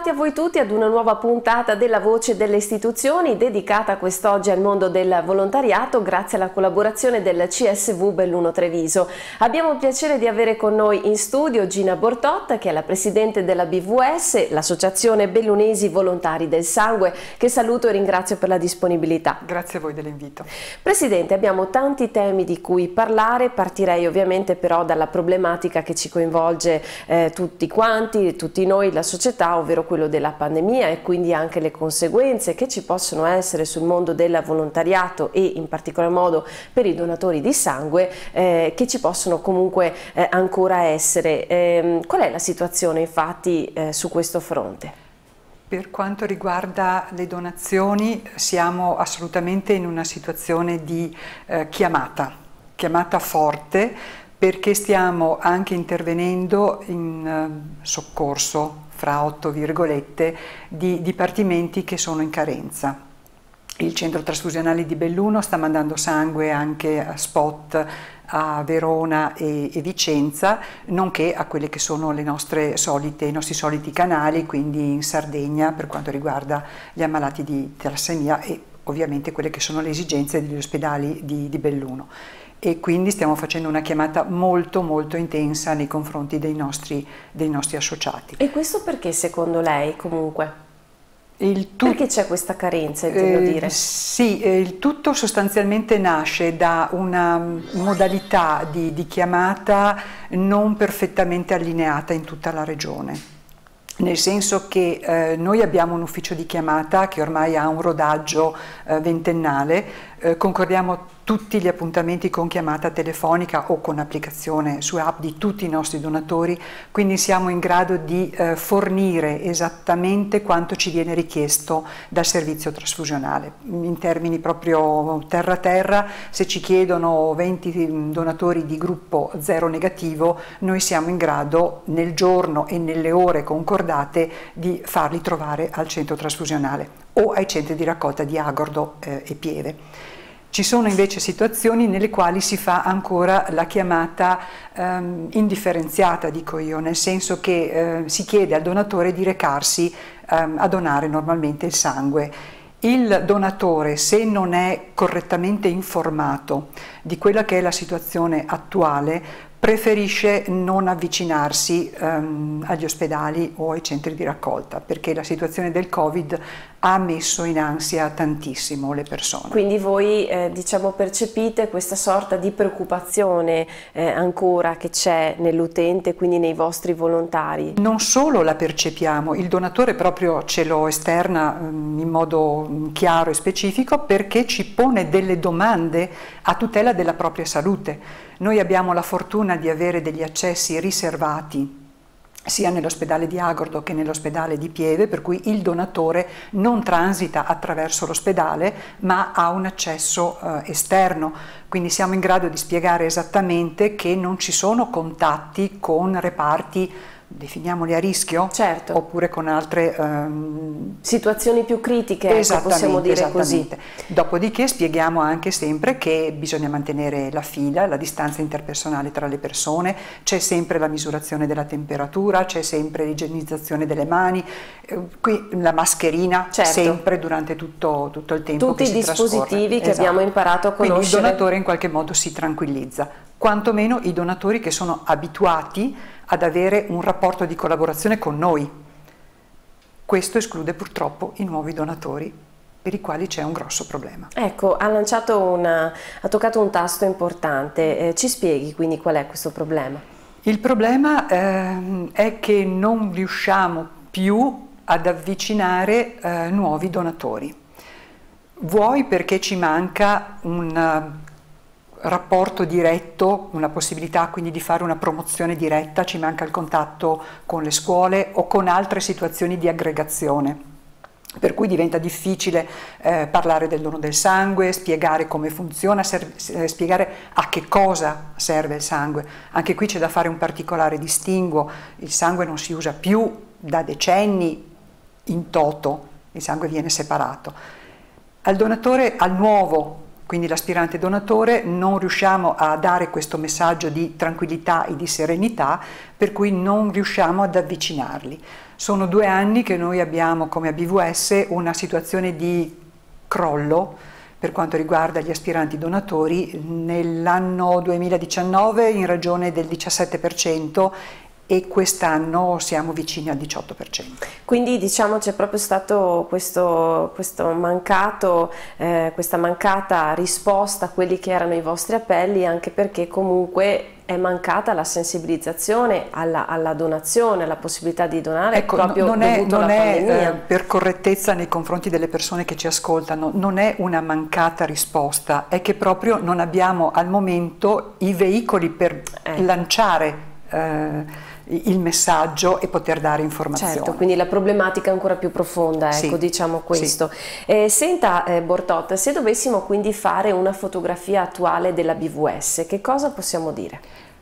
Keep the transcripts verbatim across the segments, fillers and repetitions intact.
Bentrovati a voi tutti ad una nuova puntata della Voce delle Istituzioni dedicata quest'oggi al mondo del volontariato grazie alla collaborazione del C S V Belluno Treviso. Abbiamo il piacere di avere con noi in studio Gina Bortotta, che è la presidente della B V S, l'Associazione Bellunesi Volontari del Sangue, che saluto e ringrazio per la disponibilità. Grazie a voi dell'invito. Presidente, abbiamo tanti temi di cui parlare, partirei ovviamente però dalla problematica che ci coinvolge eh, tutti quanti, tutti noi, la società, ovvero quello della pandemia e quindi anche le conseguenze che ci possono essere sul mondo del volontariato e in particolar modo per i donatori di sangue eh, che ci possono comunque eh, ancora essere. Eh, qual è la situazione infatti eh, su questo fronte? Per quanto riguarda le donazioni siamo assolutamente in una situazione di eh, chiamata, chiamata forte, perché stiamo anche intervenendo in eh, soccorso, fra otto virgolette, di dipartimenti che sono in carenza. Il centro trasfusionale di Belluno sta mandando sangue anche a spot a Verona e, e Vicenza, nonché a quelle che sono le nostre solite, i nostri soliti canali, quindi in Sardegna per quanto riguarda gli ammalati di talassemia e ovviamente quelle che sono le esigenze degli ospedali di, di Belluno. E quindi stiamo facendo una chiamata molto molto intensa nei confronti dei nostri, dei nostri associati. E questo perché secondo lei comunque? Il Perché c'è questa carenza, intendo eh, dire? Sì, eh, il tutto sostanzialmente nasce da una modalità di, di chiamata non perfettamente allineata in tutta la regione. Nel senso che eh, noi abbiamo un ufficio di chiamata che ormai ha un rodaggio eh, ventennale, eh, concordiamo tutti gli appuntamenti con chiamata telefonica o con applicazione su app di tutti i nostri donatori, quindi siamo in grado di eh, fornire esattamente quanto ci viene richiesto dal servizio trasfusionale. In termini proprio terra terra, se ci chiedono venti donatori di gruppo zero negativo, noi siamo in grado nel giorno e nelle ore concordate di farli trovare al centro trasfusionale o ai centri di raccolta di Agordo eh, e Pieve. Ci sono invece situazioni nelle quali si fa ancora la chiamata ehm, indifferenziata, dico io, nel senso che eh, si chiede al donatore di recarsi ehm, a donare normalmente il sangue. Il donatore, se non è correttamente informato di quella che è la situazione attuale, preferisce non avvicinarsi ehm, agli ospedali o ai centri di raccolta, perché la situazione del Covid ha messo in ansia tantissimo le persone. Quindi voi eh, diciamo percepite questa sorta di preoccupazione eh, ancora che c'è nell'utente, quindi nei vostri volontari? Non solo la percepiamo, il donatore proprio ce lo esterna um, in modo chiaro e specifico perché ci pone delle domande a tutela della propria salute. Noi abbiamo la fortuna di avere degli accessi riservati sia nell'ospedale di Agordo che nell'ospedale di Pieve, per cui il donatore non transita attraverso l'ospedale ma ha un accesso eh, esterno, quindi siamo in grado di spiegare esattamente che non ci sono contatti con reparti, definiamoli a rischio, certo, oppure con altre um... situazioni più critiche, ecco, possiamo dire così. Dopodiché spieghiamo anche sempre che bisogna mantenere la fila, la distanza interpersonale tra le persone, c'è sempre la misurazione della temperatura, c'è sempre l'igienizzazione delle mani, eh, qui la mascherina, certo, sempre durante tutto, tutto il tempo tutti che si i dispositivi trascorre. che Esatto. abbiamo imparato a conoscere. Quindi il donatore in qualche modo si tranquillizza, quantomeno i donatori che sono abituati ad avere un rapporto di collaborazione con noi. Questo esclude purtroppo i nuovi donatori, per i quali c'è un grosso problema. Ecco, ha lanciato una, ha toccato un tasto importante, eh, ci spieghi quindi qual è questo problema? Il problema eh, è che non riusciamo più ad avvicinare eh, nuovi donatori. Vuoi perché ci manca un rapporto diretto, una possibilità quindi di fare una promozione diretta, ci manca il contatto con le scuole o con altre situazioni di aggregazione, per cui diventa difficile eh, parlare del dono del sangue, spiegare come funziona, eh, spiegare a che cosa serve il sangue. Anche qui c'è da fare un particolare distinguo, il sangue non si usa più da decenni in toto, il sangue viene separato. Al donatore, al nuovo quindi l'aspirante donatore, non riusciamo a dare questo messaggio di tranquillità e di serenità, per cui non riusciamo ad avvicinarli. Sono due anni che noi abbiamo come A B V S una situazione di crollo per quanto riguarda gli aspiranti donatori, nell'anno duemiladiciannove in ragione del diciassette per cento e quest'anno siamo vicini al diciotto per cento. Quindi diciamo c'è proprio stato questo, questo mancato, eh, questa mancata risposta a quelli che erano i vostri appelli, anche perché comunque è mancata la sensibilizzazione alla, alla donazione, alla possibilità di donare, ecco, proprio non è, dovuto non alla è pandemia. Eh, per correttezza nei confronti delle persone che ci ascoltano, non è una mancata risposta, è che proprio non abbiamo al momento i veicoli per eh. lanciare eh, il messaggio e poter dare informazioni. Certo, quindi la problematica è ancora più profonda, ecco, sì, diciamo questo. Sì. Eh, senta eh, Bortot, se dovessimo quindi fare una fotografia attuale della B V S, che cosa possiamo dire?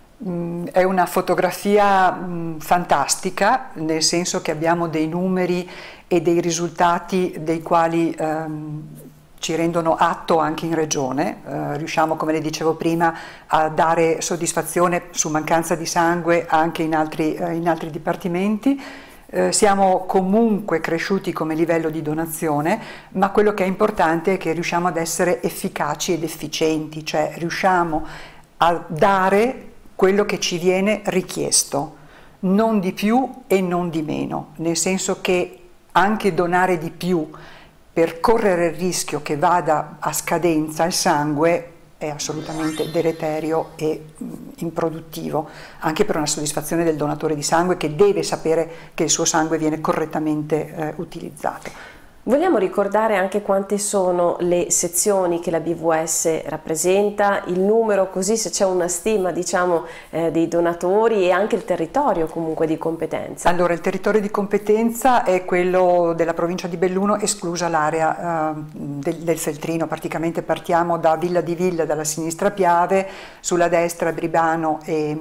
Mm, è una fotografia mm, fantastica, nel senso che abbiamo dei numeri e dei risultati dei quali ehm, ci rendono atto anche in regione, eh, riusciamo, come le dicevo prima, a dare soddisfazione su mancanza di sangue anche in altri, eh, in altri dipartimenti. Eh, siamo comunque cresciuti come livello di donazione, ma quello che è importante è che riusciamo ad essere efficaci ed efficienti, cioè riusciamo a dare quello che ci viene richiesto, non di più e non di meno, nel senso che anche donare di più per correre il rischio che vada a scadenza il sangue è assolutamente deleterio e mh, improduttivo, anche per una soddisfazione del donatore di sangue che deve sapere che il suo sangue viene correttamente eh, utilizzato. Vogliamo ricordare anche quante sono le sezioni che la B V S rappresenta, il numero, così se c'è una stima, diciamo, eh, dei donatori, e anche il territorio comunque di competenza. Allora, il territorio di competenza è quello della provincia di Belluno, esclusa l'area eh, del, del Feltrino. Praticamente partiamo da Villa di Villa, dalla sinistra Piave, sulla destra Bribano e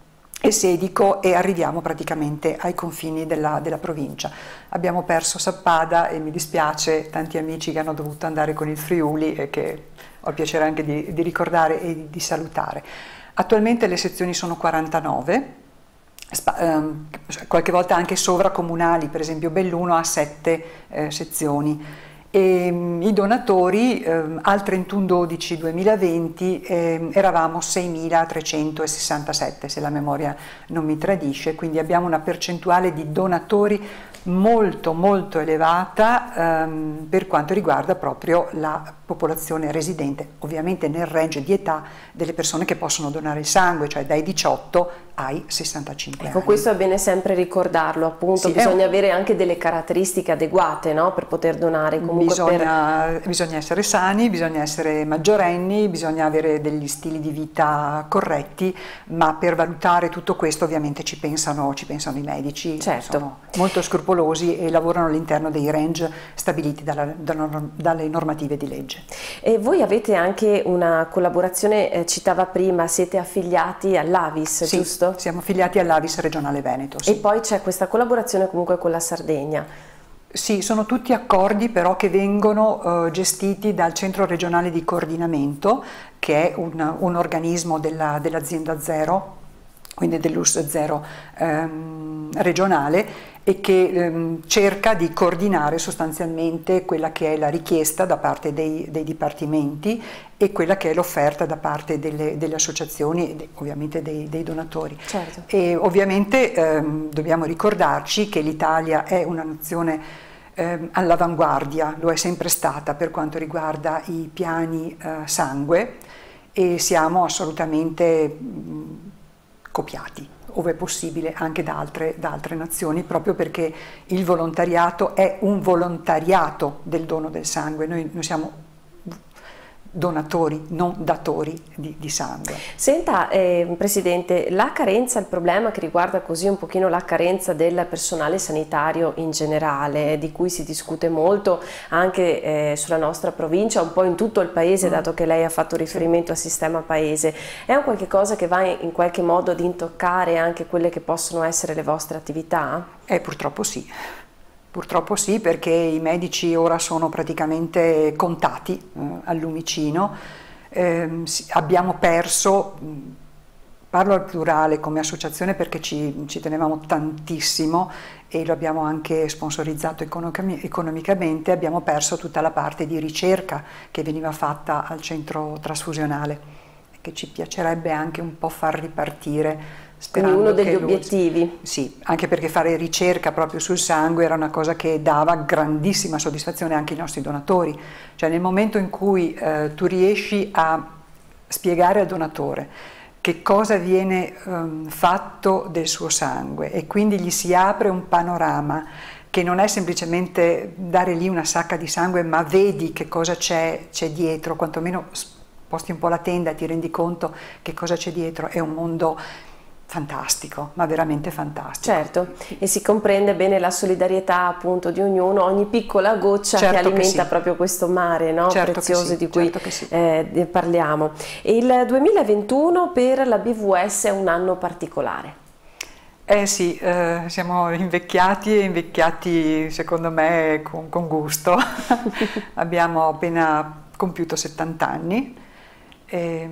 e Sedico, e arriviamo praticamente ai confini della, della provincia. Abbiamo perso Sappada e mi dispiace, tanti amici che hanno dovuto andare con il Friuli e che ho il piacere anche di, di ricordare e di, di salutare. Attualmente le sezioni sono quarantanove, ehm, qualche volta anche sovracomunali, per esempio Belluno ha sette eh, sezioni. E i donatori eh, al trentuno dodici duemilaventi eh, eravamo seimilatrecentosessantasette, se la memoria non mi tradisce, quindi abbiamo una percentuale di donatori molto molto elevata ehm, per quanto riguarda proprio la popolazione residente, ovviamente nel range di età delle persone che possono donare il sangue, cioè dai diciotto ai sessantacinque ecco, anni. questo è bene sempre ricordarlo, appunto, sì, bisogna un... avere anche delle caratteristiche adeguate, no, per poter donare. Comunque bisogna, per... bisogna essere sani, bisogna essere maggiorenni, bisogna avere degli stili di vita corretti, ma per valutare tutto questo ovviamente ci pensano, ci pensano i medici, certo, sono molto scrupolosi e lavorano all'interno dei range stabiliti dalla, dalla, dalle normative di legge. E voi avete anche una collaborazione, eh, citava prima, siete affiliati all'A V I S, sì, giusto? Siamo affiliati all'A V I S regionale Veneto. Sì. E poi c'è questa collaborazione comunque con la Sardegna. Sì, sono tutti accordi però che vengono eh, gestiti dal Centro Regionale di Coordinamento, che è un, un organismo della, dell'azienda Zero, quindi dell'U S Zero ehm, regionale, e che ehm, cerca di coordinare sostanzialmente quella che è la richiesta da parte dei, dei dipartimenti e quella che è l'offerta da parte delle, delle associazioni e ovviamente dei, dei donatori. Certo. E ovviamente ehm, dobbiamo ricordarci che l'Italia è una nazione ehm, all'avanguardia, lo è sempre stata per quanto riguarda i piani eh, sangue, e siamo assolutamente mh, copiati, ove possibile, anche da altre, da altre nazioni, proprio perché il volontariato è un volontariato del dono del sangue. Noi, noi siamo donatori, non datori di, di sangue. Senta, eh, Presidente, la carenza, il problema che riguarda così un pochino la carenza del personale sanitario in generale, di cui si discute molto anche eh, sulla nostra provincia, un po' in tutto il paese, mm. dato che lei ha fatto riferimento al sistema paese, è un qualche cosa che va in, in qualche modo ad intoccare anche quelle che possono essere le vostre attività? Eh, purtroppo sì. Purtroppo sì, perché i medici ora sono praticamente contati eh, al Lumicino. Eh, abbiamo perso, parlo al plurale come associazione perché ci, ci tenevamo tantissimo e lo abbiamo anche sponsorizzato economicamente, abbiamo perso tutta la parte di ricerca che veniva fatta al centro trasfusionale, che ci piacerebbe anche un po' far ripartire. Quindi uno degli lui, obiettivi. Sì, anche perché fare ricerca proprio sul sangue era una cosa che dava grandissima soddisfazione anche ai nostri donatori. Cioè nel momento in cui eh, tu riesci a spiegare al donatore che cosa viene um, fatto del suo sangue e quindi gli si apre un panorama che non è semplicemente dare lì una sacca di sangue, ma vedi che cosa c'è dietro, quantomeno sposti un po' la tenda e ti rendi conto che cosa c'è dietro, è un mondo fantastico, ma veramente fantastico. Certo, e si comprende bene la solidarietà appunto di ognuno, ogni piccola goccia certo che alimenta che sì. proprio questo mare, no? certo prezioso sì, di cui certo sì. eh, parliamo. Il duemilaventuno per la B V S è un anno particolare. Eh sì, eh, siamo invecchiati e invecchiati secondo me con, con gusto. Abbiamo appena compiuto settanta anni. E,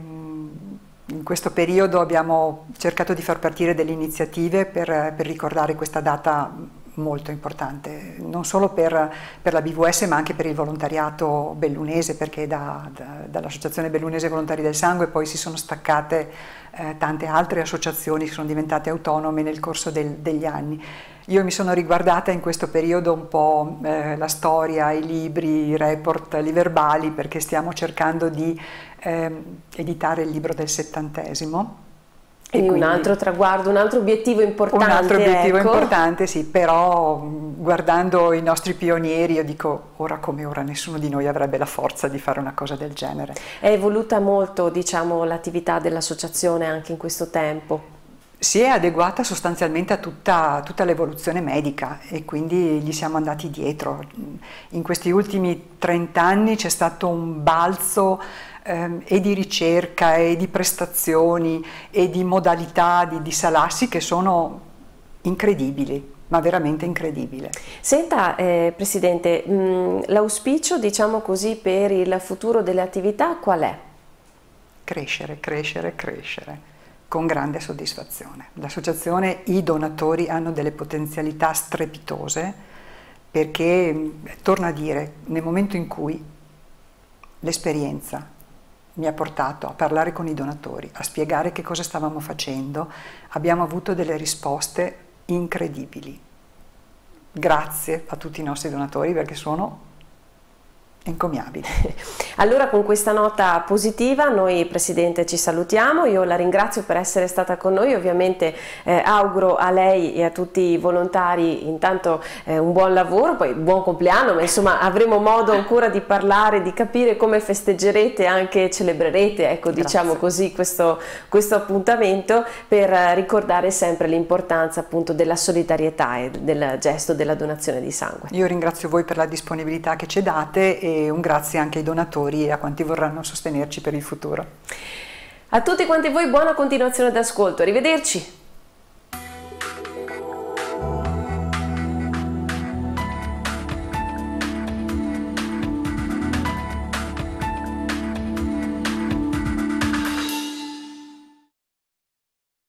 in questo periodo abbiamo cercato di far partire delle iniziative per, per ricordare questa data molto importante, non solo per, per la B V S ma anche per il volontariato bellunese, perché da, da, dall'Associazione Bellunese Volontari del Sangue poi si sono staccate eh, tante altre associazioni che sono diventate autonome nel corso del, degli anni. Io mi sono riguardata in questo periodo un po' eh, la storia, i libri, i report, i verbali, perché stiamo cercando di eh, editare il libro del settantesimo. E quindi un altro traguardo, un altro obiettivo importante. Un altro obiettivo ecco. importante, sì, però guardando i nostri pionieri io dico ora come ora nessuno di noi avrebbe la forza di fare una cosa del genere. È evoluta molto, diciamo, l'attività dell'associazione anche in questo tempo. Si è adeguata sostanzialmente a tutta, tutta l'evoluzione medica e quindi gli siamo andati dietro. In questi ultimi trent'anni c'è stato un balzo ehm, e di ricerca e di prestazioni e di modalità di, di salassi che sono incredibili, ma veramente incredibile. Senta eh, Presidente, l'auspicio diciamo così per il futuro delle attività qual è? Crescere, crescere, crescere. Con grande soddisfazione. L'associazione, i donatori hanno delle potenzialità strepitose perché, torno a dire, nel momento in cui l'esperienza mi ha portato a parlare con i donatori, a spiegare che cosa stavamo facendo, abbiamo avuto delle risposte incredibili. Grazie a tutti i nostri donatori perché sono encomiabili. Allora con questa nota positiva noi Presidente ci salutiamo, io la ringrazio per essere stata con noi, ovviamente eh, auguro a lei e a tutti i volontari intanto eh, un buon lavoro, poi buon compleanno, ma insomma avremo modo ancora di parlare, di capire come festeggerete, anche celebrerete, ecco Grazie. diciamo così questo, questo appuntamento per ricordare sempre l'importanza appunto della solidarietà e del gesto della donazione di sangue. Io ringrazio voi per la disponibilità che ci date e un grazie anche ai donatori e a quanti vorranno sostenerci per il futuro. A tutti quanti voi buona continuazione d'ascolto, arrivederci!